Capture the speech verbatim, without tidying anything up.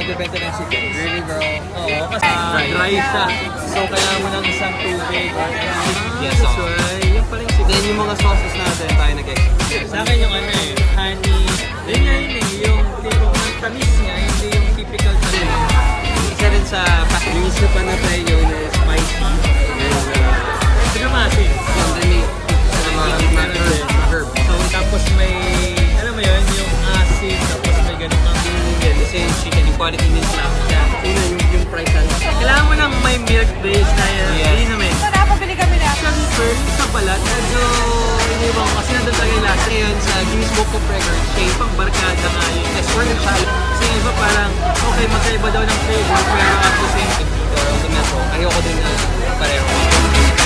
nagbebenta ng chicken. Really, bro? Oo, kasi uh, dry siya. So, kailangan mo ng isang tubig. Yes, so. So, yun pa rin chicken. Then yung mga sauces natin tayo nag-execute. Sa akin yung ano eh, honey. Yun nga yun eh, yung tipong ng tamis niya, hindi yung typical tamis. Isa rin sa yung isa pa na tayo yun is spicy. And, uh, Sino masin? and then may sa mga herb. So, tapos may, alam mo yun, yung asin, tapos may ganun kang Yan, kasi yung chicken, yung quality nila lang. Yun yung, yung price na. kailangan mo ng may milk base na yan. Yes. Hindi naman. So, napabili kami na. Actually, first sa balat, medyo iniwang kasi nandun talaga yung lasa. Ngayon, sa Guinness Book of Records, Siya yung pang barkada nga yun. Yes, for the challenge. Kasi yung iba parang, okay, magkaiba daw ng flavor, pero at the same time, dito, sa metro, ayoko din na pareho.